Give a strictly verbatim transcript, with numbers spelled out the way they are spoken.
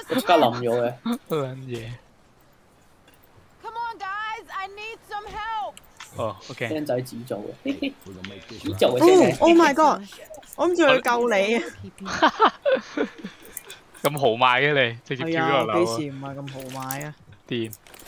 我即刻冧咗嘅。 撚嘢。哦 ，OK。 僆仔紙做嘅，紙做嘅啫。 Oh my god！ 我諗住去救你啊！ 咁豪邁嘅你，直接跳咗落樓啊！ 幾時唔係咁豪邁啊？ 掂。